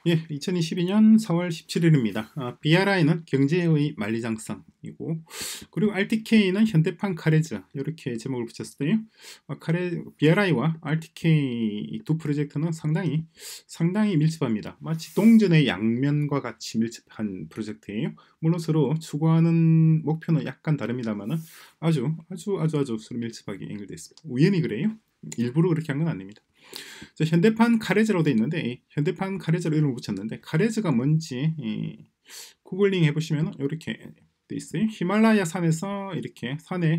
예, 2022년 4월 17일입니다. BRI는 경제의 만리장성이고, 그리고 RTK는 현대판 카레즈, 이렇게 제목을 붙였어요. BRI와 RTK 두 프로젝트는 상당히 밀접합니다. 마치 동전의 양면과 같이 밀접한 프로젝트예요. 물론 서로 추구하는 목표는 약간 다릅니다만은 아주 서로 밀접하게 연결되어 있습니다. 우연히 그래요. 일부러 그렇게 한 건 아닙니다. 현대판 카레즈로 되어 있는데, 현대판 카레즈로 이름을 붙였는데, 카레즈가 뭔지 구글링 해보시면 이렇게 돼 있어요. 히말라야 산에서 이렇게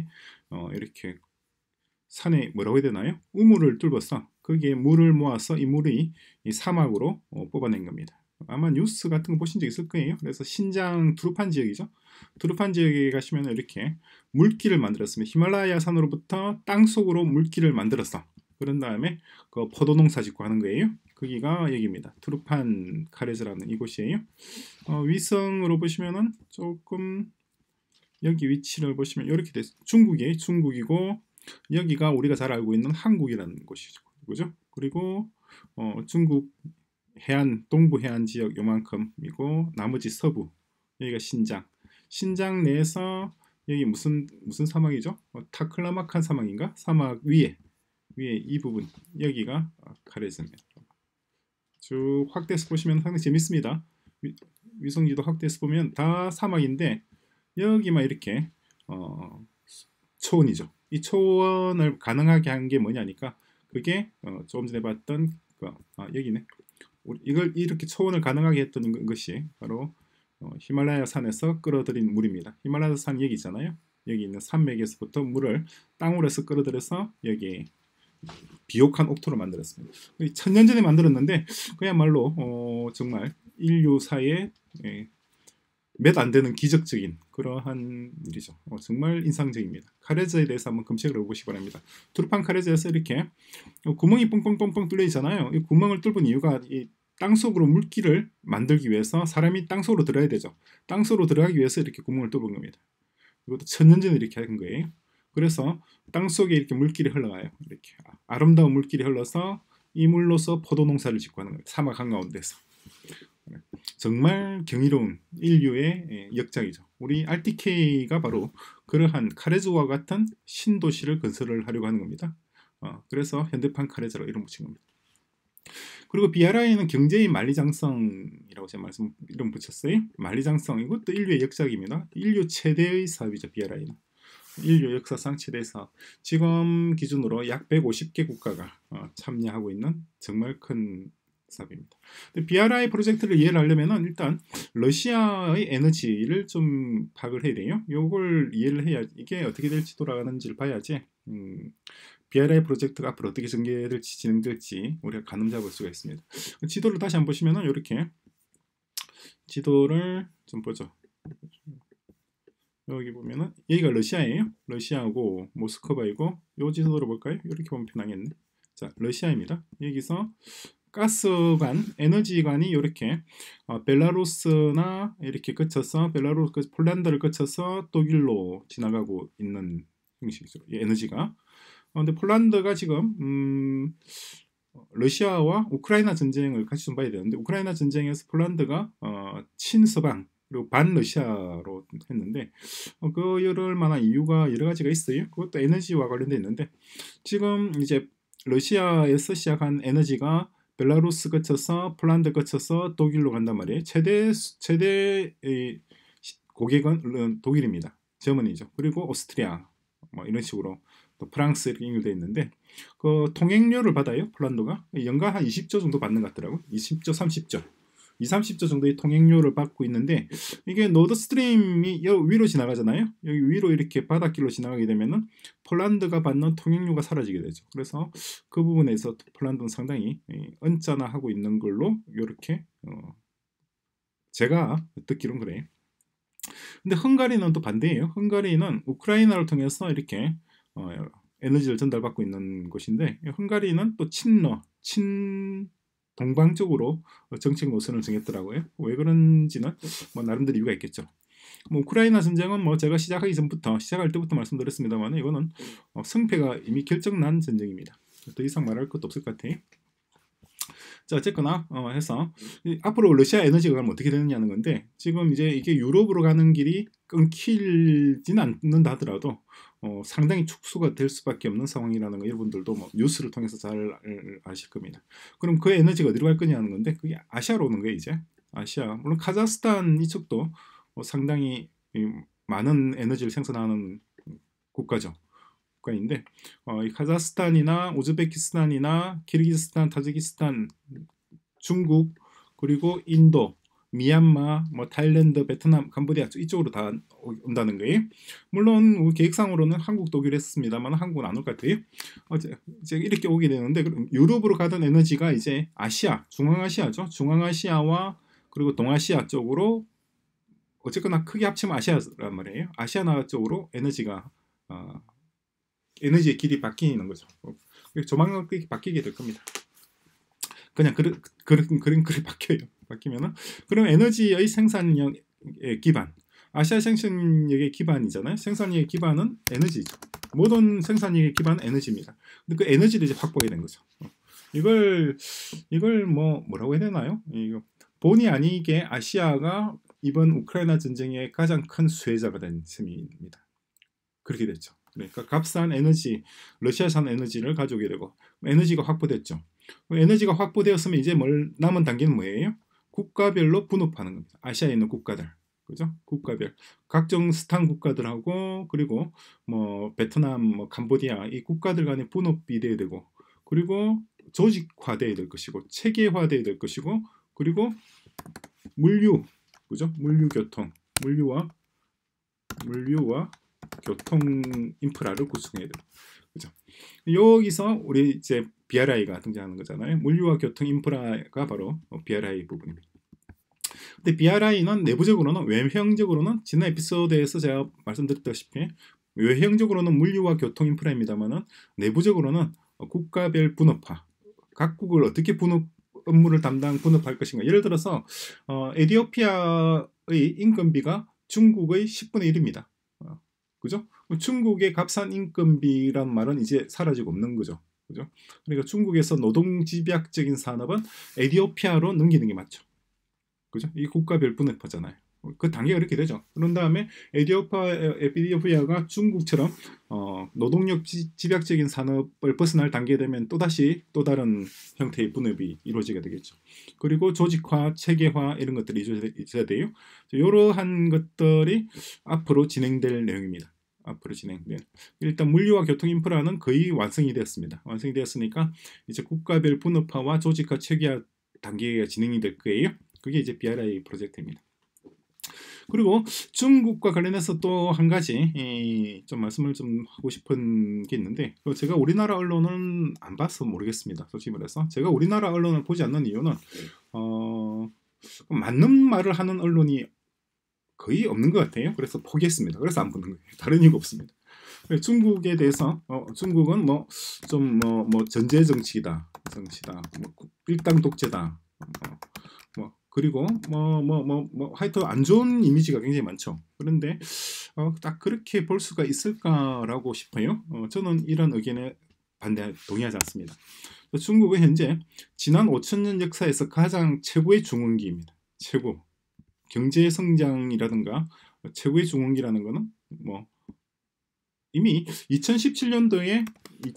산에 뭐라고 해야 되나요? 우물을 뚫어서 거기에 물을 모아서 이 물이 이 사막으로 뽑아낸 겁니다. 아마 뉴스 같은 거 보신 적 있을 거예요. 그래서 신장 두루판 지역이죠. 두루판 지역에 가시면 이렇게 물길을 만들었습니다. 히말라야 산으로부터 땅 속으로 물길을 만들었어. 그런 다음에 그 포도 농사 짓고 하는 거예요. 거기가 여기입니다. 투르판 카레즈라는 이곳이에요. 위성으로 보시면은 조금 여기 위치를 보시면 이렇게 됐어요. 중국이고 여기가 우리가 잘 알고 있는 한국이라는 곳이죠. 그죠? 그리고 중국 해안 동부 해안 지역 요만큼이고 나머지 서부 여기가 신장 내에서 여기 무슨 사막이죠? 타클라마칸 사막인가? 사막 위에 이 부분 여기가 카레즈입니다. 쭉 확대해서 보시면 상당히 재밌습니다. 위성지도 확대해서 보면 다 사막인데 여기만 이렇게 초원이죠. 이 초원을 가능하게 한 게 뭐냐니까 그게 조금 전에 봤던 여기네. 이걸 이렇게 초원을 가능하게 했던 것이 바로 히말라야 산에서 끌어들인 물입니다. 히말라야 산 여기 있잖아요. 여기 있는 산맥에서부터 물을 땅으로 해서 끌어들여서 여기 비옥한 옥토를 만들었습니다. 천년 전에 만들었는데 그야말로 정말 인류사에 몇 안 되는 기적적인 그러한 일이죠. 정말 인상적입니다. 카레즈에 대해서 한번 검색을 해보시기 바랍니다. 투르판 카레즈에서 이렇게 구멍이 뻥뻥뻥뻥 뚫려 있잖아요. 이 구멍을 뚫은 이유가 이 땅속으로 물길을 만들기 위해서 사람이 땅속으로 들어야 되죠. 땅속으로 들어가기 위해서 이렇게 구멍을 뚫은 겁니다. 이것도 천년 전에 이렇게 한 거예요. 그래서 땅속에 이렇게 물길이 흘러가요. 이렇게 아름다운 물길이 흘러서 이 물로서 포도 농사를 짓고 하는 거예요. 사막 한가운데서. 정말 경이로운 인류의 역작이죠. 우리 RTK가 바로 그러한 카레즈와 같은 신도시를 건설을 하려고 하는 겁니다. 그래서 현대판 카레즈로 이름 붙인 겁니다. 그리고 BRI는 경제의 만리장성이라고 제가 이름 붙였어요. 만리장성 이것도 인류의 역작입니다. 인류 최대의 사업이죠. BRI는. 인류 역사상 최대 사업. 지금 기준으로 약 150개 국가가 참여하고 있는 정말 큰 사업입니다. BRI 프로젝트를 이해를 하려면 일단 러시아의 에너지를 좀 파악을 해야 돼요. 이걸 이해를 해야 이게 어떻게 될지 돌아가는지를 봐야지 BRI 프로젝트가 앞으로 어떻게 전개될지 진행될지 우리가 가늠 잡을 수가 있습니다. 지도를 다시 한번 보시면 이렇게 지도를 좀 보죠. 여기 보면은 여기가 러시아예요. 러시아고 모스크바이고 요 지도로 볼까요? 이렇게 보면 편하겠네. 자, 러시아입니다. 여기서 가스관, 에너지관이 이렇게 벨라루스나 이렇게 거쳐서 폴란드를 거쳐서 독일로 지나가고 있는 형식이죠. 이 에너지가. 근데 폴란드가 지금 러시아와 우크라이나 전쟁을 같이 좀 봐야 되는데 우크라이나 전쟁에서 폴란드가 친서방 그리고 반러시아로 했는데 그럴 만한 이유가 여러 가지가 있어요. 그것도 에너지와 관련돼 있는데 지금 이제 러시아에서 시작한 에너지가 벨라루스 거쳐서 폴란드 거쳐서 독일로 간단 말이에요. 최대 고객은 독일입니다. 저머니죠. 그리고 오스트리아 뭐 이런 식으로 또 프랑스 이렇게 연결되어 있는데 그 통행료를 받아요. 폴란드가 연간 한 20조 정도 받는 것 같더라고요. 20조 30조 30조 정도의 통행료를 받고 있는데 이게 노드스트림이 위로 지나가잖아요. 여기 위로 이렇게 바닷길로 지나가게 되면은 폴란드가 받는 통행료가 사라지게 되죠. 그래서 그 부분에서 폴란드는 상당히 언짢아하고 있는 걸로 이렇게 제가 듣기로는 그래요. 근데 헝가리는 또 반대예요. 헝가리는 우크라이나를 통해서 이렇게 에너지를 전달받고 있는 곳인데 헝가리는 또 동방 쪽으로 정책 노선을 정했더라고요. 왜 그런지는 뭐 나름대로 이유가 있겠죠. 뭐 우크라이나 전쟁은 뭐 제가 시작할 때부터 말씀드렸습니다만 이거는 승패가 이미 결정난 전쟁입니다. 더 이상 말할 것도 없을 것 같아요. 자, 어쨌거나 해서 앞으로 러시아 에너지가 가면 어떻게 되느냐는 건데, 지금 이제 이게 유럽으로 가는 길이 끊기진 않는다 하더라도 상당히 축소가 될 수밖에 없는 상황이라는 거 여러분들도 뭐 뉴스를 통해서 잘 아실 겁니다. 그럼 그 에너지가 어디로 갈 거냐는 건데, 그게 아시아로 오는 거예요. 이제 아시아, 물론 카자흐스탄 이쪽도 상당히 많은 에너지를 생산하는 국가죠. 국가인데 이 카자흐스탄이나 우즈베키스탄이나 키르기스탄, 타지키스탄, 중국, 그리고 인도, 미얀마, 뭐 타일랜드, 베트남, 캄보디아 이쪽으로 다 온다는 거예요. 물론 계획상으로는 한국도 오기로 했습니다만 한국은 안 올 것 같아요. 이제 이렇게 오게 되는데, 그럼 유럽으로 가던 에너지가 이제 아시아, 중앙아시아죠. 중앙아시아와 그리고 동아시아 쪽으로, 어쨌거나 크게 합치면 아시아란 말이에요. 아시아 나라 쪽으로 에너지가 에너지의 길이 바뀌는 거죠. 조만간 그렇게 바뀌게 될 겁니다. 그냥 그런 바뀌어요. 바뀌면은, 그럼 에너지의 생산력의 기반, 아시아 생산력의 기반이잖아요. 생산력의 기반은 에너지죠. 모든 생산력의 기반은 에너지입니다. 근데 그 에너지를 이제 확보해야 되는 거죠. 이걸 뭐라고 해야 되나요? 이거 본의 아니게 아시아가 이번 우크라이나 전쟁의 가장 큰 수혜자가 된 셈입니다. 그렇게 됐죠. 그러니까 값싼 에너지, 러시아산 에너지를 가져오게 되고 에너지가 확보됐죠. 에너지가 확보되었으면 이제 남은 단계는 뭐예요? 국가별로 분업하는 겁니다. 아시아에 있는 국가들, 그죠? 국가별, 각종 스탄 국가들하고, 그리고 뭐 베트남, 뭐 캄보디아, 이 국가들 간의 분업이 돼야 되고, 그리고 조직화돼야 될 것이고, 체계화돼야 될 것이고, 그리고 물류, 그죠? 물류와 교통 인프라를 구축해야 돼요. 그죠? 여기서 우리 이제 BRI가 등장하는 거잖아요. 물류와 교통 인프라가 바로 BRI 부분입니다. 근데 BRI는 내부적으로는, 외형적으로는 지난 에피소드에서 제가 말씀드렸다시피 외형적으로는 물류와 교통 인프라입니다만은 내부적으로는 국가별 분업화, 각국을 어떻게 업무를 분업할 것인가. 예를 들어서 에티오피아의 인건비가 중국의 10분의 1입니다. 그죠? 중국의 값싼 인건비란 말은 이제 사라지고 없는 거죠. 그죠? 그러니까 중국에서 노동집약적인 산업은 에티오피아로 넘기는 게 맞죠. 그죠? 이 국가별 분업화잖아요. 그 단계가 그렇게 되죠. 그런 다음에 에티오피아가 중국처럼 노동력 집약적인 산업을 벗어날 단계에 되면 또 다른 형태의 분업이 이루어지게 되겠죠. 그리고 조직화, 체계화 이런 것들이 있어야 돼요. 이러한 것들이 앞으로 진행될 내용입니다. 앞으로 진행된. 일단 물류와 교통 인프라는 거의 완성이 되었습니다. 완성이 되었으니까 이제 국가별 분업화와 조직화, 체계화 단계가 진행이 될 거예요. 그게 이제 BRI 프로젝트입니다. 그리고 중국과 관련해서 또 한 가지 좀 말씀을 좀 하고 싶은 게 있는데, 제가 우리나라 언론은 안 봐서 모르겠습니다. 솔직히 말해서 제가 우리나라 언론을 보지 않는 이유는 맞는 말을 하는 언론이 거의 없는 것 같아요. 그래서 포기했습니다. 그래서 안 보는 거예요. 다른 이유가 없습니다. 중국에 대해서 중국은 뭐 전제 정치다, 뭐 일당 독재다, 그리고 하여튼 안 좋은 이미지가 굉장히 많죠. 그런데 딱 그렇게 볼 수가 있을까라고 싶어요. 저는 이런 의견에 동의하지 않습니다. 중국은 현재 지난 5,000년 역사에서 가장 최고의 중흥기입니다. 최고. 경제 성장이라든가 최고의 중흥기라는 거는 뭐 이미 2017년도에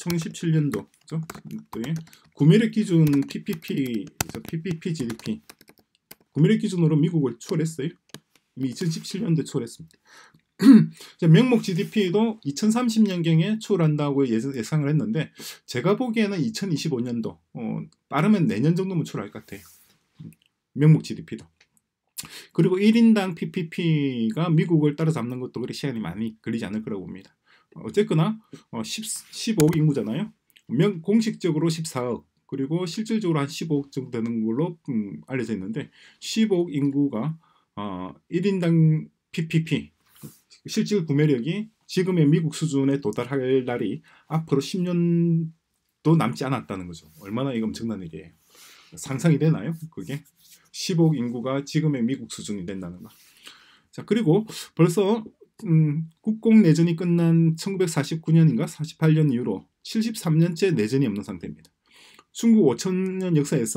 구매력 기준 PPP GDP 구매력 기준으로 미국을 추월했어요. 이미 2017년도에 추월했습니다. 명목 GDP도 2030년경에 추월한다고 예상을 했는데, 제가 보기에는 2025년도 빠르면 내년 정도면 추월할 것 같아요. 명목 GDP도. 그리고 1인당 PPP가 미국을 따라잡는 것도 그리 시간이 많이 걸리지 않을 거라고 봅니다. 어쨌거나 15억 인구잖아요. 공식적으로 14억, 그리고 실질적으로 한 15억 정도 되는 걸로 알려져 있는데, 15억 인구가 1인당 PPP 실질 구매력이 지금의 미국 수준에 도달할 날이 앞으로 10년도 남지 않았다는 거죠. 얼마나 이거 엄청난 일이에요. 상상이 되나요? 그게 15억 인구가 지금의 미국 수준이 된다는 거. 자, 그리고 벌써 국공 내전이 끝난 1949년인가 48년 이후로 73년째 내전이 없는 상태입니다. 중국 5,000년 역사에서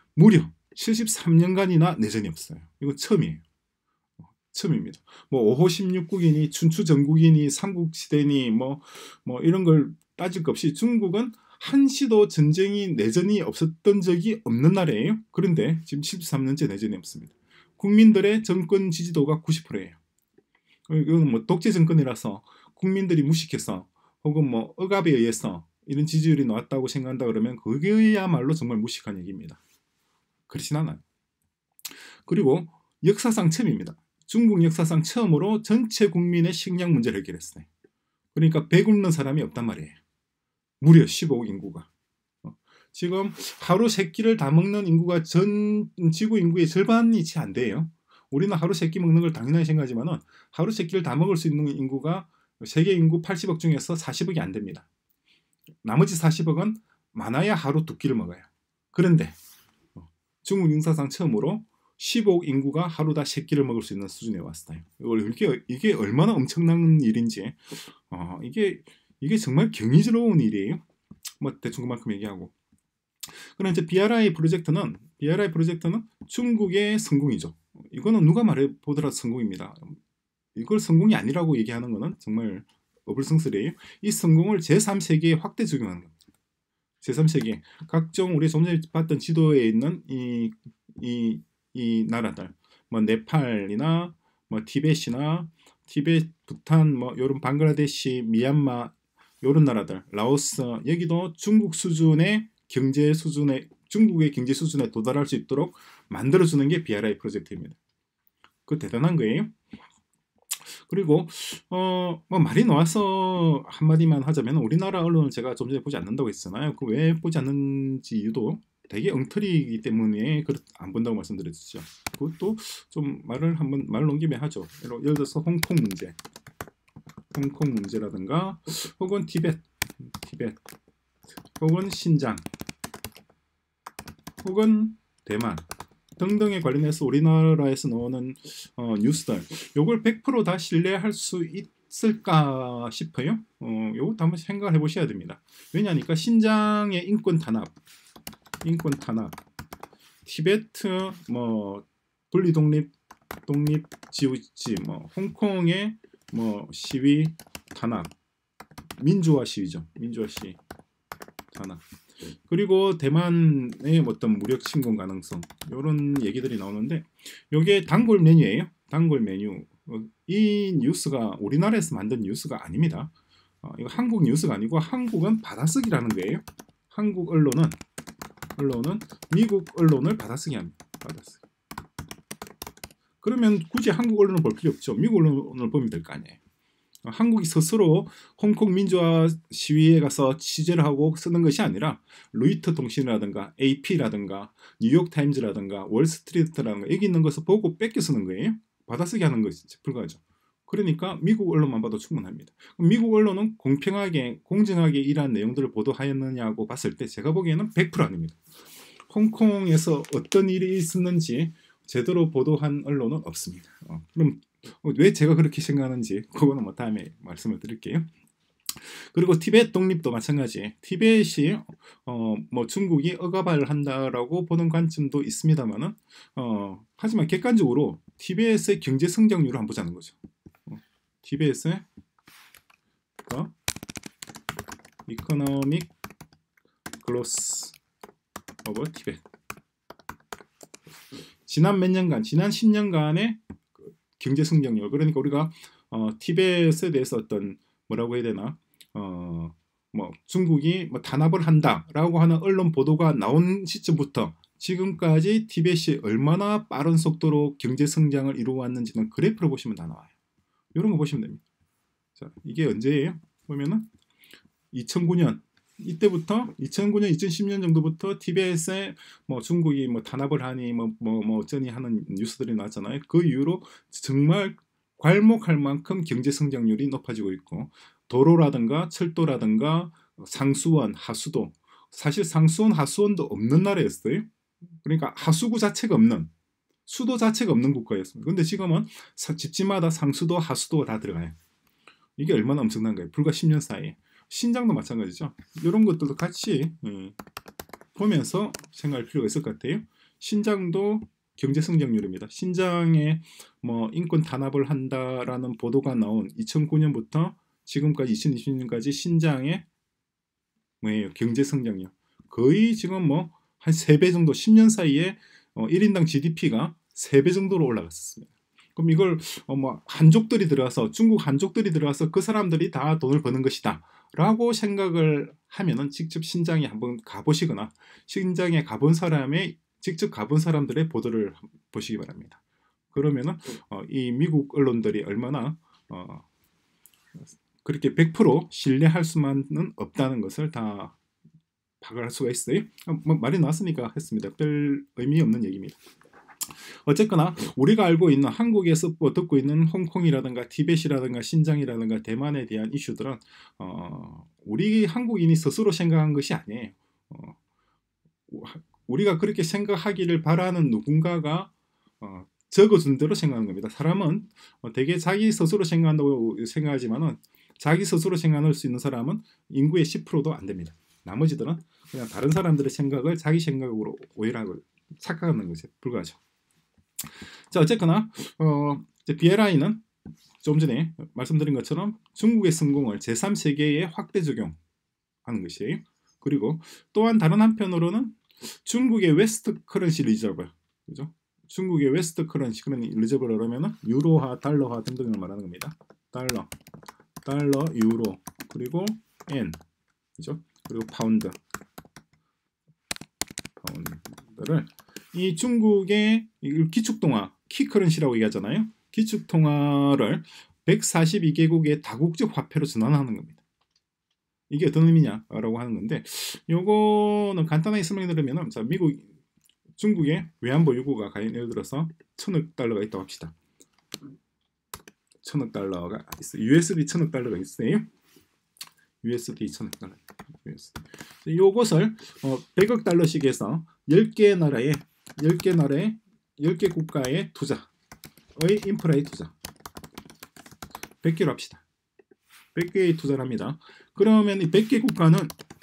무려 73년간이나 내전이 없어요. 이건 처음이에요. 처음입니다. 뭐 5호 16국이니 춘추 전국이니 삼국시대니 뭐 이런 걸 따질 것 없이 중국은 한시도 전쟁이 내전이 없었던 적이 없는 나라예요. 그런데 지금 13년째 내전이 없습니다. 국민들의 정권 지지도가 90%예요. 이건 뭐 독재 정권이라서 국민들이 무식해서 혹은 뭐 억압에 의해서 이런 지지율이 나왔다고 생각한다 그러면 그게야말로 정말 무식한 얘기입니다. 그렇진 않아요. 그리고 역사상 처음입니다. 중국 역사상 처음으로 전체 국민의 식량 문제를 해결했어요. 그러니까 배 굶는 사람이 없단 말이에요. 무려 15억 인구가. 지금 하루 3끼를 다 먹는 인구가 전 지구 인구의 절반이 채 안 돼요. 우리는 하루 3끼 먹는 걸 당연하게 생각하지만 하루 3끼를 다 먹을 수 있는 인구가 세계 인구 80억 중에서 40억이 안 됩니다. 나머지 40억은 많아야 하루 2끼를 먹어요. 그런데 중국 역사상 처음으로 15억 인구가 하루 다 3끼를 먹을 수 있는 수준에 왔어요. 이게 얼마나 엄청난 일인지 이게 정말 경이스러운 일이에요. 뭐 대충 그만큼 얘기하고. 그럼 이제 BRI 프로젝트는 중국의 성공이죠. 이거는 누가 말해보더라도 성공입니다. 이걸 성공이 아니라고 얘기하는 거는 정말 어불성설이에요. 이 성공을 제3세계에 확대 적용하는 겁니다. 제3세계 각종 우리 좀 전에 봤던 지도에 있는 이 나라들 뭐 네팔이나 뭐 티벳이나 부탄 뭐 요런 방글라데시, 미얀마 요런 나라들, 라오스 여기도 중국 수준의 경제 수준에 중국의 경제 수준에 도달할 수 있도록 만들어주는 게 BRI 프로젝트입니다. 그 대단한 거예요. 그리고 뭐 말이 나와서 한마디만 하자면 우리나라 언론을 제가 좀 전에 보지 않는다고 했잖아요. 그 왜 보지 않는지 이유도 되게 엉터리이기 때문에 안 본다고 말씀드렸죠. 그것도 좀 말 넘김에 하죠. 예를 들어서 홍콩 문제라든가 혹은 티벳 혹은 신장 혹은 대만 등등에 관련해서 우리나라에서 나오는 뉴스들 요걸 100% 다 신뢰할 수 있을까 싶어요. 요것도 한번 생각을 해보셔야 됩니다. 왜냐하니까 신장의 인권 탄압, 티베트 뭐 분리 독립 지우지, 뭐 홍콩의 뭐 시위 탄압, 민주화 시위죠. 민주화 시위 탄압. 그리고 대만의 어떤 무력 침공 가능성 이런 얘기들이 나오는데 이게 단골 메뉴예요. 단골 메뉴. 이 뉴스가 우리나라에서 만든 뉴스가 아닙니다. 이거 한국 뉴스가 아니고 한국은 받아쓰기라는 거예요. 한국 언론은 미국 언론을 받아쓰기 합니다. 받아쓰기. 그러면 굳이 한국 언론을 볼 필요 없죠. 미국 언론을 보면 될 거 아니에요. 한국이 스스로 홍콩 민주화 시위에 가서 취재를 하고 쓰는 것이 아니라 로이터 통신이라든가 AP라든가 뉴욕타임즈라든가 월스트리트라든가 여기 있는 것을 보고 뺏겨 쓰는 거예요. 받아쓰기 하는 것이 불가하죠. 그러니까 미국 언론만 봐도 충분합니다. 미국 언론은 공평하게 공정하게 이러한 내용들을 보도하였느냐고 봤을 때 제가 보기에는 100% 아닙니다. 홍콩에서 어떤 일이 있었는지 제대로 보도한 언론은 없습니다. 그럼 왜 제가 그렇게 생각하는지 그거는 뭐 다음에 말씀을 드릴게요. 그리고 티벳 독립도 마찬가지. 티벳이 뭐 중국이 억압을 한다라고 보는 관점도 있습니다만은 하지만 객관적으로 티벳의 경제 성장률을 한번 보자는 거죠. 티벳의 이코노믹 글로스 오브 티벳. 지난 몇 년간, 지난 10년간의 경제 성장률. 그러니까 우리가 티벳에 대해서 어떤 뭐라고 해야 되나 뭐 중국이 뭐 탄압을 한다라고 하는 언론 보도가 나온 시점부터 지금까지 티벳이 얼마나 빠른 속도로 경제 성장을 이루어왔는지는 그래프로 보시면 다 나와요. 이런 거 보시면 됩니다. 자, 이게 언제예요? 보면은 2009년 이때부터 2009년, 2010년 정도부터 티벳에 뭐 중국이 뭐 탄압을 하니 뭐 어쩌니 하는 뉴스들이 나왔잖아요. 그 이후로 정말 괄목할 만큼 경제 성장률이 높아지고 있고 도로라든가 철도라든가 상수원, 하수도 사실 상수원, 하수원도 없는 나라였어요. 그러니까 하수구 자체가 없는 수도 자체가 없는 국가였습니다. 근데 지금은 집집마다 상수도, 하수도가 다 들어가요. 이게 얼마나 엄청난 거예요. 불과 10년 사이에. 신장도 마찬가지죠. 이런 것들도 같이 보면서 생각할 필요가 있을 것 같아요. 신장도 경제 성장률입니다. 신장에 뭐 인권 탄압을 한다라는 보도가 나온 2009년부터 지금까지 2020년까지 신장의 뭐예요? 경제 성장률 거의 지금 뭐 한 3배 정도 10년 사이에 1인당 GDP가 3배 정도로 올라갔었습니다. 그럼 이걸 뭐 한족들이 들어가서 중국 한족들이 들어가서 그 사람들이 다 돈을 버는 것이다 라고 생각을 하면은 직접 신장에 한번 가보시거나 신장에 가본 사람의 직접 가본 사람들의 보도를 보시기 바랍니다. 그러면은 이 미국 언론들이 얼마나 그렇게 100% 신뢰할 수만은 없다는 것을 다 파악할 수가 있어요. 뭐 말이 나왔으니까 했습니다. 별 의미 없는 얘기입니다. 어쨌거나 우리가 알고 있는 한국에서 듣고 있는 홍콩이라든가 티벳이라든가 신장이라든가 대만에 대한 이슈들은 우리 한국인이 스스로 생각한 것이 아니에요. 우리가 그렇게 생각하기를 바라는 누군가가 적어준 대로 생각하는 겁니다. 사람은 되게 자기 스스로 생각한다고 생각하지만은 자기 스스로 생각할 수 있는 사람은 인구의 10%도 안 됩니다. 나머지들은 그냥 다른 사람들의 생각을 자기 생각으로 오해하고 착각하는 것에 불과하죠. 자, 어쨌거나 BRI는 좀 전에 말씀드린 것처럼 중국의 성공을 제3세계에 확대 적용하는 것이에요. 그리고 또한 다른 한편으로는 중국의 웨스트 커런시 리저브, 그죠? 중국의 웨스트 커런시 리저브를 그러면은 유로화, 달러화 등등을 말하는 겁니다. 달러, 유로, 그리고 엔, 그죠? 그리고 파운드를 이 중국의 기축통화, 키커런시라고 얘기하잖아요. 기축통화를 142개국의 다국적 화폐로 전환하는 겁니다. 이게 어떤 의미냐라고 하는 건데, 요거는 간단하게 설명드리면, 자, 중국의 외환 보유고가 예를 들어서 1000억 달러가 있다고 합시다. 1000억 달러가 있어요. USD 1000억 달러가 있어요. USD 1000억 달러. 요것을 100억 달러씩 해서 10개 나라의 10개 국가의 투자의 인프라의 투자 100개로 합시다. 100개의 투자를 합니다. 그러면 이 100개 국가는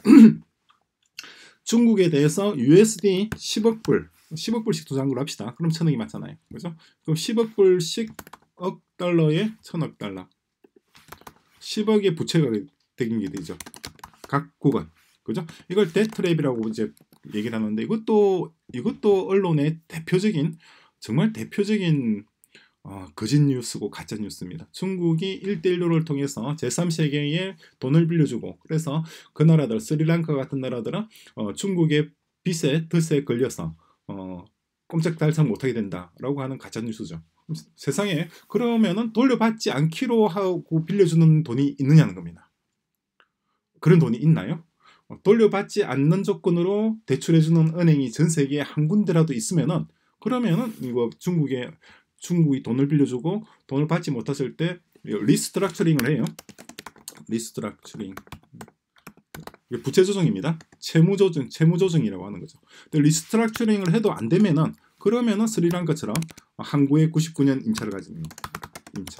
중국에 대해서 USD 10억 불씩 투자한 걸로 합시다. 그럼 1000억이 맞잖아요. 그죠? 그럼 10억 불씩 억 달러에 1000억 달러 10억의 부채가 되긴 게 되죠. 각 국은. 그죠? 이걸 데트랩이라고 이제 얘기를 하는데 이것도 언론의 정말 대표적인 거짓 뉴스고 가짜 뉴스입니다. 중국이 1대1를 통해서 제3세계에 돈을 빌려주고 그래서 그 나라들 스리랑카 같은 나라들은 중국의 빚에 걸려서 꼼짝달싹 못하게 된다라고 하는 가짜 뉴스죠. 세상에 그러면은 돌려받지 않기로 하고 빌려주는 돈이 있느냐는 겁니다. 그런 돈이 있나요? 돌려받지 않는 조건으로 대출해주는 은행이 전 세계에 한 군데라도 있으면은 그러면은 이거 중국이 돈을 빌려주고 돈을 받지 못했을 때 리스트럭처링을 해요. 리스트럭처링 부채 조정입니다. 채무 조정이라고 하는 거죠. 근데 리스트럭처링을 해도 안 되면은 그러면은 스리랑카처럼 항구에 99년 임차를 가지는 임차.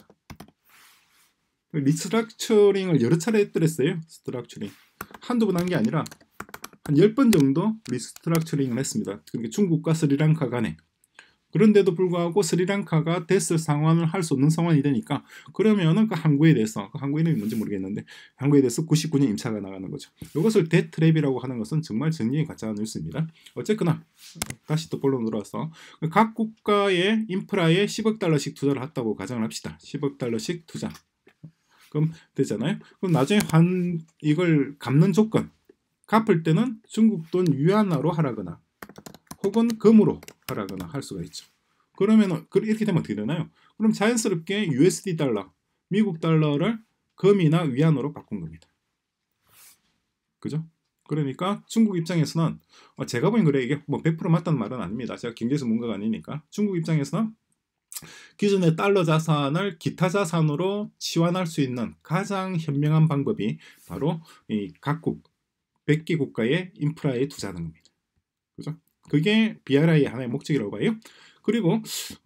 리스트럭처링을 여러 차례 했더랬어요. 리스트럭처링 한두 번 한 게 아니라 한 10번 정도 리스트럭처링을 했습니다. 그러니까 중국과 스리랑카 간에. 그런데도 불구하고 스리랑카가 됐을 상황을 할 수 없는 상황이 되니까 그러면은 그 항구에 대해서 그 항구 이름이 뭔지 모르겠는데 항구에 대해서 99년 임차가 나가는 거죠. 이것을 데트랩이라고 하는 것은 정말 전형의 가짜 뉴스입니다. 어쨌거나 다시 또 본론 들어와서 각 국가의 인프라에 10억 달러씩 투자를 했다고 가정을 합시다. 10억 달러씩 투자. 그럼 되잖아요. 그럼 나중에 이걸 갚는 조건 갚을 때는 중국 돈 위안화로 하라거나 혹은 금으로 하라거나 할 수가 있죠. 그러면 이렇게 되면 어떻게 되나요? 그럼 자연스럽게 USD 달러, 미국 달러를 금이나 위안으로 바꾼 겁니다. 그죠? 그러니까 중국 입장에서는 제가 보기엔 그래 이게 뭐 100% 맞다는 말은 아닙니다. 제가 경제 전문가가 아니니까 중국 입장에서는 기존의 달러 자산을 기타 자산으로 치환할 수 있는 가장 현명한 방법이 바로 이 각국 100개 국가의 인프라에 투자하는 겁니다. 그죠? 그게 BRI의 하나의 목적이라고 봐요. 그리고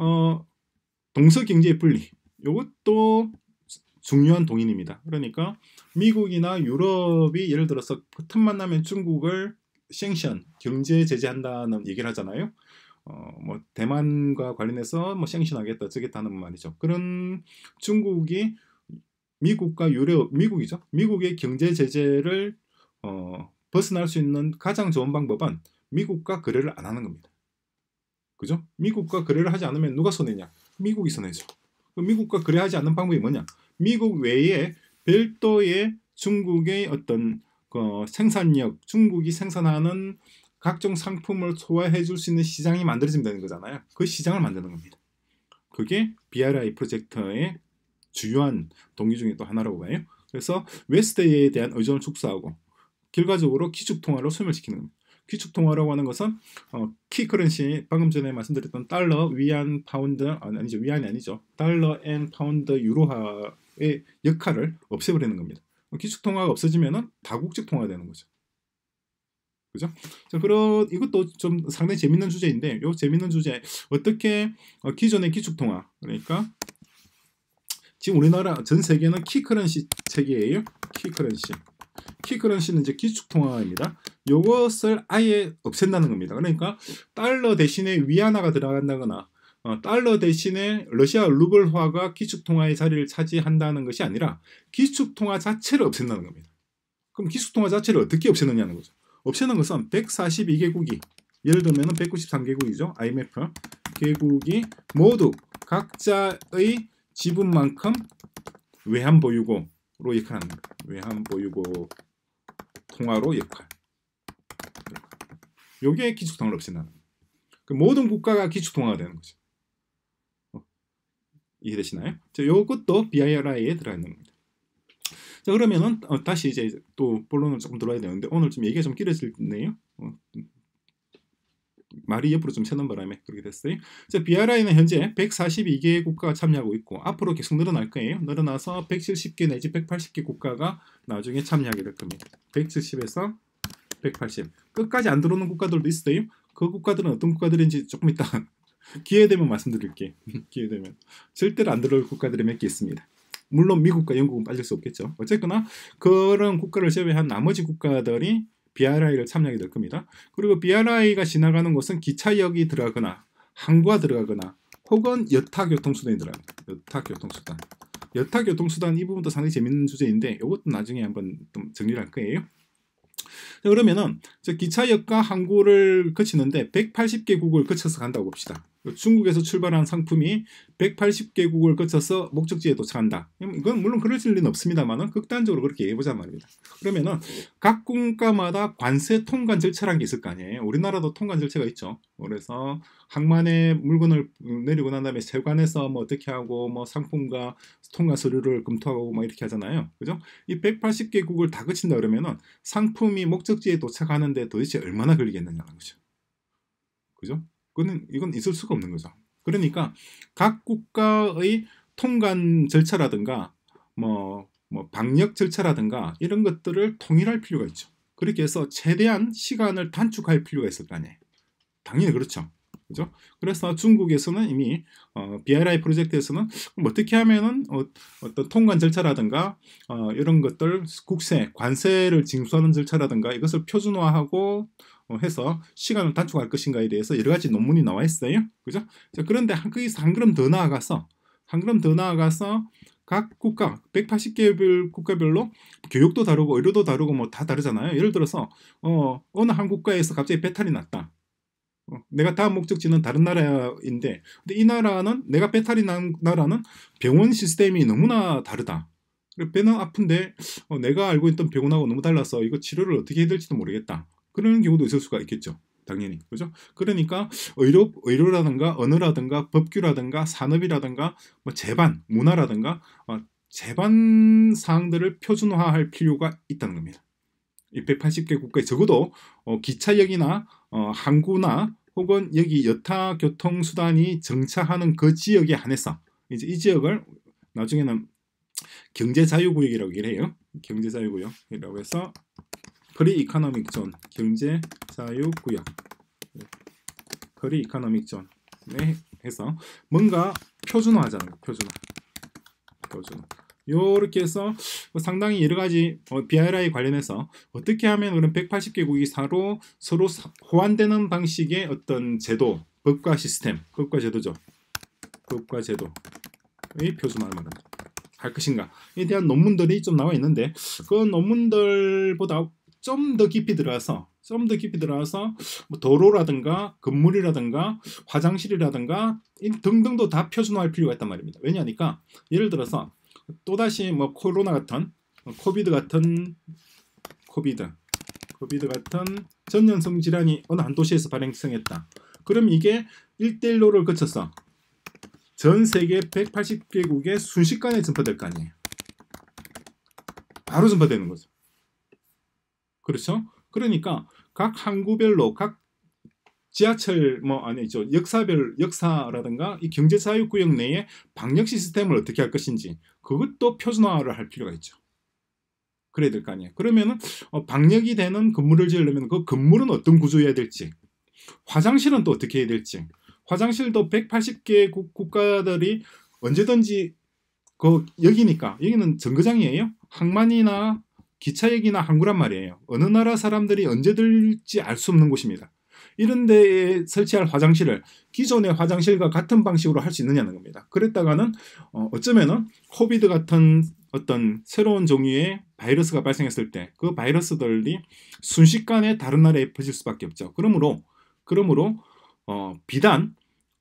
동서경제 분리 이것도 중요한 동인입니다. 그러니까 미국이나 유럽이 예를 들어서 틈만 나면 중국을 생션 경제 제재한다는 얘기를 하잖아요. 뭐 대만과 관련해서 뭐 생신하겠다 저겠다는 말이죠. 그런 중국이 미국과 유럽, 미국이죠. 미국의 경제 제재를 벗어날 수 있는 가장 좋은 방법은 미국과 거래를 안 하는 겁니다. 그죠? 미국과 거래를 하지 않으면 누가 손해냐? 미국이 손해죠. 미국과 거래하지 않는 방법이 뭐냐? 미국 외에 별도의 중국의 어떤 생산력, 중국이 생산하는 각종 상품을 소화해 줄 수 있는 시장이 만들어지면 되는 거잖아요. 그 시장을 만드는 겁니다. 그게 BRI 프로젝트의 주요한 동기 중에 또 하나라고 봐요. 그래서 웨스트에 대한 의존을 축소하고 결과적으로 기축통화로 소멸시키는 겁니다. 기축통화라고 하는 것은 키 커런시, 방금 전에 말씀드렸던 달러, 위안, 파운드, 아니죠, 위안이 아니죠, 달러, 엔, 파운드, 유로화의 역할을 없애버리는 겁니다. 기축통화가 없어지면은 다국적 통화가 되는 거죠. 그죠? 자, 이것도 좀 상당히 재밌는 주제인데, 요 재밌는 주제 어떻게 기존의 기축통화, 그러니까 지금 우리나라 전 세계는 키 커런시 체계예요. 키 커런시는 이제 기축 통화입니다. 이것을 아예 없앤다는 겁니다. 그러니까 달러 대신에 위안화가 들어간다거나 달러 대신에 러시아 루블화가 기축 통화의 자리를 차지한다는 것이 아니라 기축 통화 자체를 없앤다는 겁니다. 그럼 기축 통화 자체를 어떻게 없애느냐는 거죠. 없애는 것은 142개국이, 예를 들면 193개국이죠. IMF 개국이 모두 각자의 지분만큼 외환 보유고로 역할하는 거예요. 외환 보유고 통화로 역할. 요게 기축통화를 없앤다는 거예요. 그 모든 국가가 기축통화가 되는 거죠. 이해되시나요? 자, 요것도 BRI에 들어있는 겁니다. 자, 그러면은 다시 이제 또 본론을 조금 들어야 되는데 오늘 좀 얘기가 좀 길어지네요. 말이 옆으로 좀 새는 바람에 그렇게 됐어요. 자, BRI는 현재 142개 국가가 참여하고 있고 앞으로 계속 늘어날 거예요. 늘어나서 170개 내지 180개 국가가 나중에 참여하게 될 겁니다. 170에서 180. 끝까지 안 들어오는 국가들도 있어요. 그 국가들은 어떤 국가들인지 조금 이따 기회 되면 말씀드릴게요. 기회 되면. 절대로 안 들어올 국가들이 몇 개 있습니다. 물론 미국과 영국은 빠질 수 없겠죠. 어쨌거나 그런 국가를 제외한 나머지 국가들이 BRI를 참여하게 될 겁니다. 그리고 BRI가 지나가는 곳은 기차역이 들어가거나 항구가 들어가거나 혹은 여타교통수단이 들어갑니다. 여타교통수단 이 부분도 상당히 재밌는 주제인데 이것도 나중에 한번 좀 정리를 할 거예요. 자, 그러면은 기차역과 항구를 거치는데 180개국을 거쳐서 간다고 봅시다. 중국에서 출발한 상품이 180개국을 거쳐서 목적지에 도착한다. 이건 물론 그럴 리는 없습니다만은 극단적으로 그렇게 해보자 말입니다. 그러면은 각 국가마다 관세 통관 절차라는 게 있을 거 아니에요. 우리나라도 통관 절차가 있죠. 그래서 항만에 물건을 내리고 난 다음에 세관에서 뭐 어떻게 하고 뭐 상품과 통관 서류를 검토하고 뭐 이렇게 하잖아요. 그죠? 이 180개국을 다 거친다 그러면은 상품이 목적지에 도착하는데 도대체 얼마나 걸리겠느냐는 거죠. 그죠? 이건 있을 수가 없는 거죠. 그러니까 각 국가의 통관 절차라든가 뭐 방역 절차라든가 이런 것들을 통일할 필요가 있죠. 그렇게 해서 최대한 시간을 단축할 필요가 있을 거 아니에요. 당연히 그렇죠. 그죠? 그래서 중국에서는 이미 BRI 프로젝트에서는 어떻게 하면은 어떤 통관 절차라든가 이런 것들 국세, 관세를 징수하는 절차라든가 이것을 표준화하고 해서 시간을 단축할 것인가에 대해서 여러 가지 논문이 나와 있어요. 그죠? 자, 그런데 거기서 한 걸음 더 나아가서 각 국가 180개 국가별로 교육도 다르고 의료도 다르고 뭐 다 다르잖아요. 예를 들어서 어느 한 국가에서 갑자기 배탈이 났다. 내가 다음 목적지는 다른 나라인데 근데 이 나라는 내가 배탈이 난 나라는 병원 시스템이 너무나 다르다. 배는 아픈데 내가 알고 있던 병원하고 너무 달라서 이거 치료를 어떻게 해야 될지도 모르겠다. 그런 경우도 있을 수가 있겠죠. 당연히. 그죠? 그러니까 의료라든가 언어라든가 법규라든가 산업이라든가 뭐 제반, 문화라든가 제반 사항들을 표준화할 필요가 있다는 겁니다. 이 180개 국가에 적어도 기차역이나 항구나 혹은 여기 여타 교통수단이 정차하는 그 지역에 한해서 이제 이 지역을 나중에는 경제자유구역이라고 얘기를 해요. 경제자유구역이라고 해서 프리 이코노믹 존, 경제자유구역, 프리 이코노믹 존에 해서 뭔가 표준화하잖아요. 표준화. 요렇게 해서 상당히 여러 가지 BRI 관련해서 어떻게 하면 그런 180개국이 서로 호환되는 방식의 어떤 제도, 법과 시스템, 법과 제도죠. 법과 제도의 표준화를 말한다. 할 것인가에 대한 논문들이 좀 나와 있는데 그 논문들보다 좀 더 깊이 들어가서 뭐 도로라든가 건물이라든가 화장실이라든가 등등도 다 표준화할 필요가 있단 말입니다. 왜냐하니까 예를 들어서 또다시 뭐 코로나 같은 코비드 같은 전염성 질환이 어느 한 도시에서 발생했다. 그럼 이게 1대1로를 거쳐서 전 세계 180개국에 순식간에 전파될 거 아니에요. 바로 전파되는 거죠. 그렇죠? 그러니까 각 항구별로 각 지하철 뭐 아니죠 역사라든가 이 경제자유구역 내에 방역 시스템을 어떻게 할 것인지 그것도 표준화를 할 필요가 있죠. 그래야 될 거 아니에요. 그러면은 방역이 되는 건물을 지으려면 그 건물은 어떤 구조여야 될지, 화장실은 또 어떻게 해야 될지, 화장실도 180개 국가들이 언제든지 여기니까 여기는 정거장이에요. 항만이나 기차역이나 항구란 말이에요. 어느 나라 사람들이 언제 들지 알 수 없는 곳입니다. 이런 데에 설치할 화장실을 기존의 화장실과 같은 방식으로 할 수 있느냐는 겁니다. 그랬다가는 어쩌면은 코비드 같은 어떤 새로운 종류의 바이러스가 발생했을 때 그 바이러스들이 순식간에 다른 나라에 퍼질 수밖에 없죠. 그러므로 비단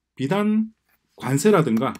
관세라든가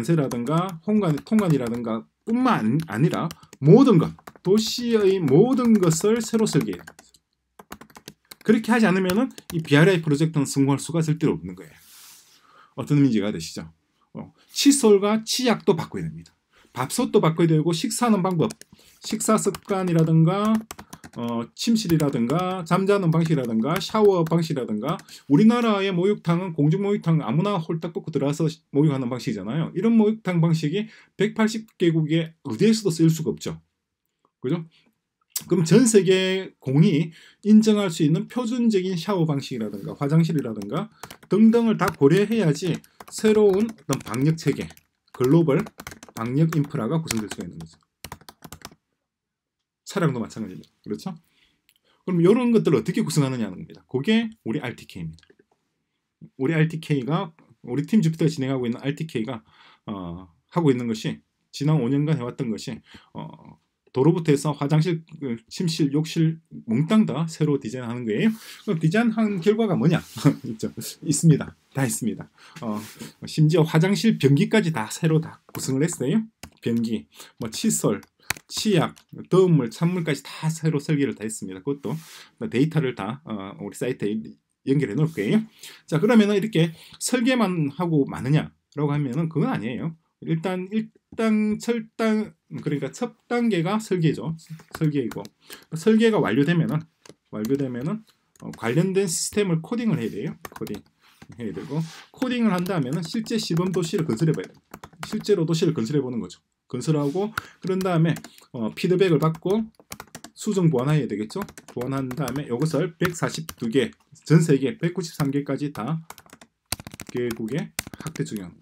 통관이라든가 뿐만 아니라 모든 것, 도시의 모든 것을 새로 설계해요. 그렇게 하지 않으면 이 BRI 프로젝트는 성공할 수가 절대로 없는 거예요. 어떤 의미인지가 되시죠? 칫솔과 치약도 바꿔야 됩니다. 밥솥도 바꿔야 되고 식사하는 방법, 식사 습관이라든가 침실이라든가 잠자는 방식이라든가 샤워 방식이라든가 우리나라의 목욕탕은 공중목욕탕 아무나 홀딱 벗고 들어가서 목욕하는 방식이잖아요. 이런 목욕탕 방식이 180개국에 어디에서도 쓰일 수가 없죠. 그죠? 그럼 전 세계 공이 인정할 수 있는 표준적인 샤워 방식이라든가 화장실이라든가 등등을 다 고려해야지 새로운 어떤 방역 체계, 글로벌 방역 인프라가 구성될 수가 있는 거죠. 차량도 마찬가지입니다. 그렇죠? 그럼 이런 것들을 어떻게 구성하느냐는 겁니다. 그게 우리 RTK입니다. 우리 팀 주피터가 진행하고 있는 RTK가 하고 있는 것이 지난 5년간 해왔던 것이 도로부터 해서 화장실, 침실, 욕실 몽땅 다 새로 디자인하는 거예요. 그럼 디자인한 결과가 뭐냐? 있습니다. 다 있습니다. 심지어 화장실 변기까지 다 새로 다 구성을 했어요. 변기, 뭐 칫솔, 치약, 더운물, 찬물까지 다 새로 설계를 다 했습니다. 그것도 데이터를 다 우리 사이트에 연결해 놓을 거예요. 자, 그러면은 이렇게 설계만 하고 마느냐라고 하면은 그건 아니에요. 일단 그러니까 첫 단계가 설계죠. 설계이고 설계가 완료되면은 관련된 시스템을 코딩을 해야 돼요. 해야 되고 코딩을 한다면은 실제 시범 도시를 건설해 봐야 돼요. 실제로 도시를 건설해 보는 거죠. 건설하고 그런 다음에 피드백을 받고 수정 보완해야 되겠죠. 보완한 다음에 이것을 142개 전 세계 193개까지 다 개국에 확대 적용.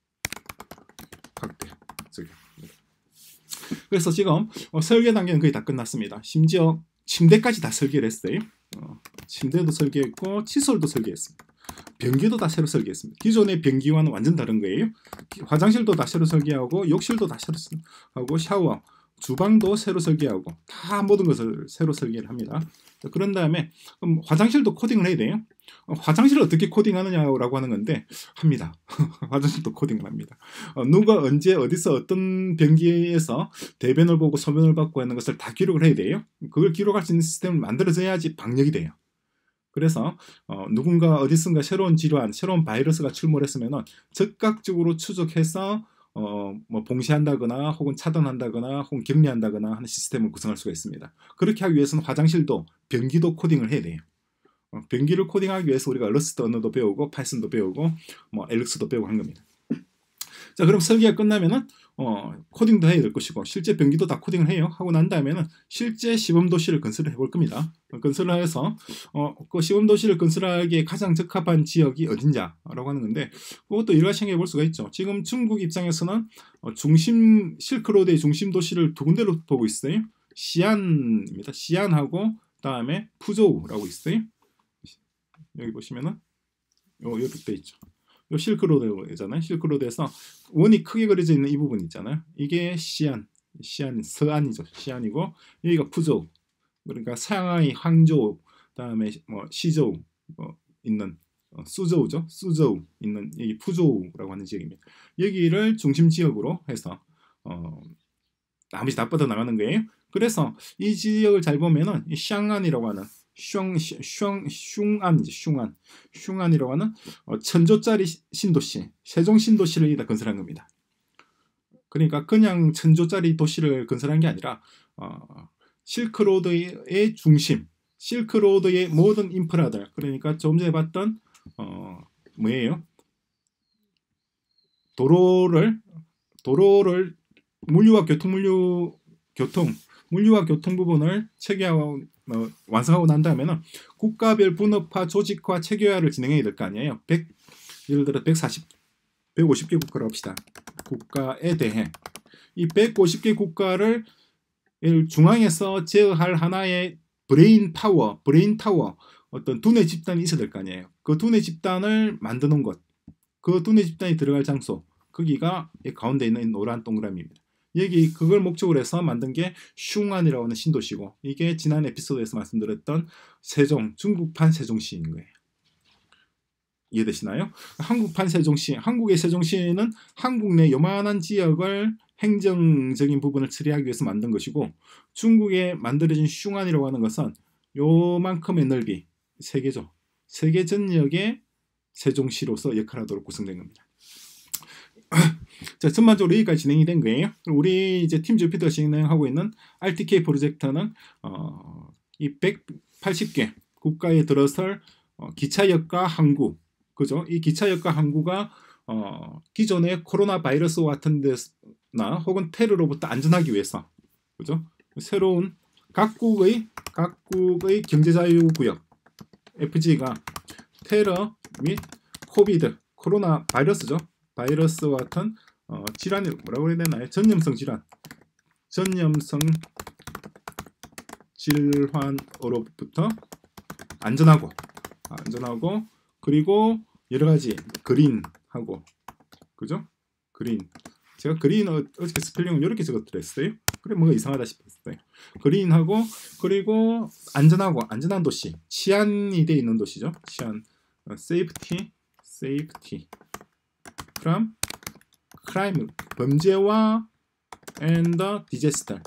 그래서 지금 설계 단계는 거의 다 끝났습니다. 심지어 침대까지 다 설계를 했어요. 침대도 설계했고 칫솔도 설계했습니다. 변기도 다 새로 설계했습니다. 기존의 변기와는 완전 다른 거예요. 화장실도 다 새로 설계하고 욕실도 다 새로 하고 샤워, 주방도 새로 설계하고 다 모든 것을 새로 설계를 합니다. 그런 다음에 화장실도 코딩을 해야 돼요. 화장실을 어떻게 코딩하느냐라고 하는 건데 합니다. 화장실도 코딩을 합니다. 누가 언제 어디서 어떤 변기에서 대변을 보고 소변을 받고 하는 것을 다 기록을 해야 돼요. 그걸 기록할 수 있는 시스템을 만들어져야지 방역이 돼요. 그래서 누군가 어디선가 새로운 질환, 새로운 바이러스가 출몰했으면 즉각적으로 추적해서 뭐 봉쇄한다거나 혹은 차단한다거나 혹은 격리한다거나 하는 시스템을 구성할 수가 있습니다. 그렇게 하기 위해서는 화장실도 변기도 코딩을 해야 돼요. 변기를 코딩하기 위해서 우리가 러스트 언어도 배우고 파이썬도 배우고 뭐 엘릭스도 배우고 한 겁니다. 자, 그럼 설계가 끝나면은 코딩도 해야 될 것이고 실제 변기도 다 코딩을 해요. 하고 난 다음에는 실제 시범 도시를 건설을 해볼 겁니다. 건설을 해서 그 시범 도시를 건설하기에 가장 적합한 지역이 어딘지라고 하는 건데 그것도 여러 가지 생각해 볼 수가 있죠. 지금 중국 입장에서는 실크로드의 중심 도시를 두 군데로 보고 있어요. 시안입니다. 시안하고 다음에 푸조우라고 있어요. 여기 보시면은 이렇게 돼 있죠. 요 실크로드잖아요. 실크로드에서 원이 크게 그려져 있는 이 부분 있잖아요. 이게 시안 서안이죠. 시안이고 여기가 푸조우. 그러니까 상하이, 항저우, 그다음에 뭐 시저우 있는 수저우죠. 수저우 있는 여기 푸조우라고 하는 지역입니다. 여기를 중심 지역으로 해서 나머지 다 뻗어 나가는 거예요. 그래서 이 지역을 잘 보면은 이 샹안이라고 하는 슝안이라고 하는 천조짜리 신도시, 세종 신도시를 여기다 건설한 겁니다. 그러니까 그냥 천조짜리 도시를 건설한 게 아니라 실크로드의 중심, 실크로드의 모든 인프라들, 그러니까 조금 전에 봤던 뭐예요? 도로를 물류와 교통 부분을 체계하고 완성하고 난 다음에는 국가별 분업화, 조직화, 체계화를 진행해야 될 거 아니에요. 예를 들어 150개 국가로 합시다. 국가에 대해 이 150개 국가를 중앙에서 제어할 하나의 브레인 타워, 어떤 두뇌 집단이 있어야 될 거 아니에요. 그 두뇌 집단을 만드는 것, 그 두뇌 집단이 들어갈 장소, 거기가 가운데 있는 노란 동그라미입니다. 여기 그걸 목적으로 해서 만든 게 슝안이라고 하는 신도시고, 이게 지난 에피소드에서 말씀드렸던 중국판 세종시인 거예요. 이해되시나요? 한국판 세종시, 한국의 세종시는 한국 내 요만한 지역을 행정적인 부분을 처리하기 위해서 만든 것이고, 중국에 만들어진 슝안이라고 하는 것은 요만큼의 넓이, 세계죠. 세계 전역의 세종시로서 역할하도록 구성된 겁니다. 자, 전반적으로 여기까지 진행이 된 거예요. 우리 이제 팀 주피터가 진행하고 있는 RTK 프로젝트는 이 180개 국가에 들어설 기차역과 항구, 그죠? 이 기차역과 항구가 기존의 코로나 바이러스와 같은 데나 혹은 테러로부터 안전하기 위해서, 그죠? 새로운 각국의 경제자유구역 FG가 테러 및 코로나 바이러스죠. 바이러스와 같은 질환이 뭐라고 해야 되나요? 전염성 질환으로부터 안전하고 그리고 여러 가지 그린하고, 그죠? 제가 그린 어저께 스펠링을 이렇게 적어드렸어요. 그래 뭐가 이상하다 싶었어요. 그린하고 그리고 안전한 도시, 치안이 돼 있는 도시죠. 치안, safety from crime, 범죄와 and disaster,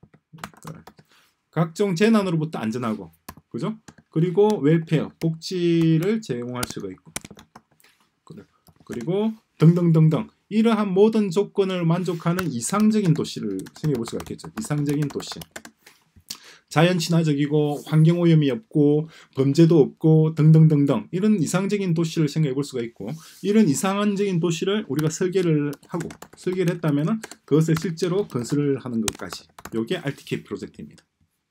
각종 재난으로부터 안전하고, 그죠? 그리고 웰페어, 복지를 제공할 수가 있고, 그리고 등등등등 이러한 모든 조건을 만족하는 이상적인 도시를 생각해 볼 수가 있겠죠. 이상적인 도시. 자연 친화적이고 환경 오염이 없고 범죄도 없고 등등등등 이런 이상적인 도시를 생각해 볼 수가 있고, 이런 이상적인 도시를 우리가 설계를 했다면 그것을 실제로 건설을 하는 것까지, 이게 RTK 프로젝트입니다.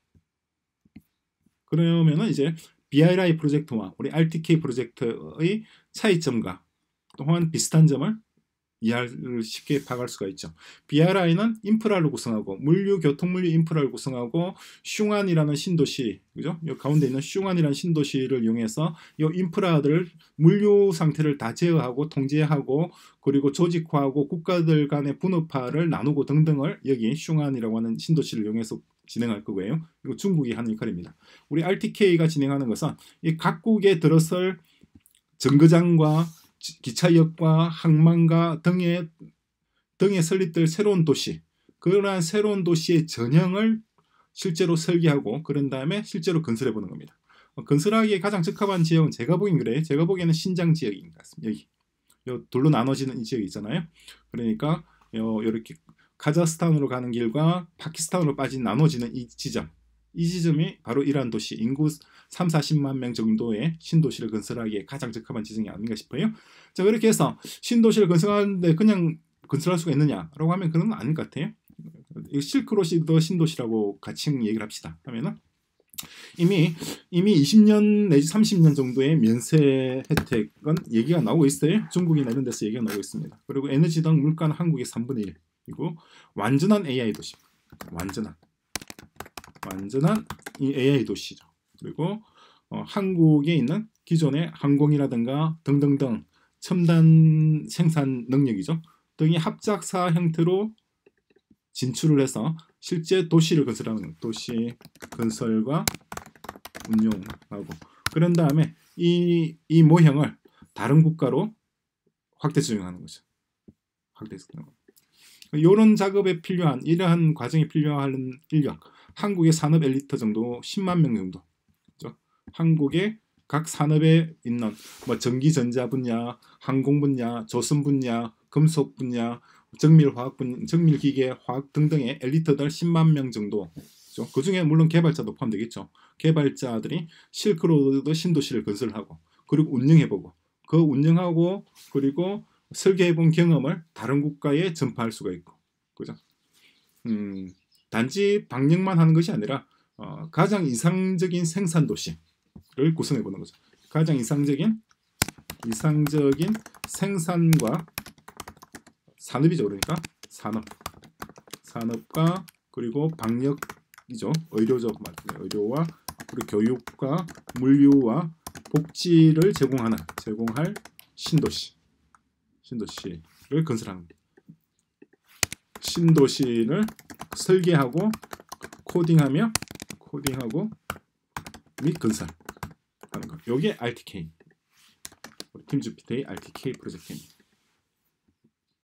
그러면은 이제 BRI 프로젝트와 우리 RTK 프로젝트의 차이점과 또한 비슷한 점을 이해를 쉽게 파악할 수가 있죠. BRI는 인프라를 구성하고 교통물류 인프라를 구성하고 슝안이라는 신도시, 그죠? 이 가운데 있는 슝안이라는 신도시를 이용해서 이 인프라들을 물류 상태를 다 제어하고 통제하고 그리고 조직화하고 국가들 간의 분업화를 나누고 등등을 여기 슝안이라고 하는 신도시를 이용해서 진행할 거고요. 이거 중국이 하는 역할입니다. 우리 RTK가 진행하는 것은 이 각국에 들어설 정거장과 기차역과 항만가 등에 설립될 새로운 도시, 그러한 새로운 도시의 전형을 실제로 설계하고 그런 다음에 실제로 건설해 보는 겁니다. 건설하기에 가장 적합한 지역은 제가 보기엔 그래요. 제가 보기에는 신장 지역인 것 같습니다. 여기 요 둘로 나눠지는 이 지역이 있잖아요. 그러니까 이렇게 카자흐스탄으로 가는 길과 파키스탄으로 나눠지는 이 지점이 바로 이러한 도시, 인구 30-40만 명 정도의 신도시를 건설하기에 가장 적합한 지점이 아닌가 싶어요. 자, 그렇게 해서 신도시를 건설하는데 그냥 건설할 수가 있느냐라고 하면 그건 아닌 것 같아요. 실크로드 신도시라고 같이 얘기를 합시다. 하면은 이미 20년 내지 30년 정도의 면세 혜택은 얘기가 나오고 있어요. 중국이나 이런 데서 얘기가 나오고 있습니다. 그리고 에너지당 물가는 한국의 3분의 1, 그리고 완전한 AI 도시, 완전한 이 AI 도시죠. 그리고 한국에 있는 기존의 항공이라든가 등등등 첨단 생산 능력이죠. 등이 합작사 형태로 진출을 해서 실제 도시를 건설하는 거예요. 도시 건설과 운용하고 그런 다음에 이 모형을 다른 국가로 확대 적용하는 거죠. 확대 적용. 이런 작업에 필요한 이러한 과정에 필요한 인력 한국의 산업 엘리트 정도 10만 명 정도. 그렇죠? 한국의 각 산업에 있는 뭐 전기전자 분야, 항공 분야, 조선 분야, 금속 분야, 정밀화학 분야, 정밀기계, 화학 등등의 엘리트들 10만 명 정도. 그렇죠? 그 중에 물론 개발자도 포함되겠죠. 개발자들이 실크로드 신도시를 건설하고 그리고 운영해보고 그 운영하고 그리고 설계해본 경험을 다른 국가에 전파할 수가 있고, 그죠? 단지 방역만 하는 것이 아니라 가장 이상적인 생산 도시를 구성해보는 거죠. 가장 이상적인 생산과 산업이죠. 그러니까 산업과 그리고 방역이죠. 의료적 의료와 그리고 교육과 물류와 복지를 제공할 신도시를 건설하는 거예요. 신도시를 설계하고 코딩하고 및 건설하는 거. 이게 RTK. 우리 팀 주피터의 RTK 프로젝트입니다.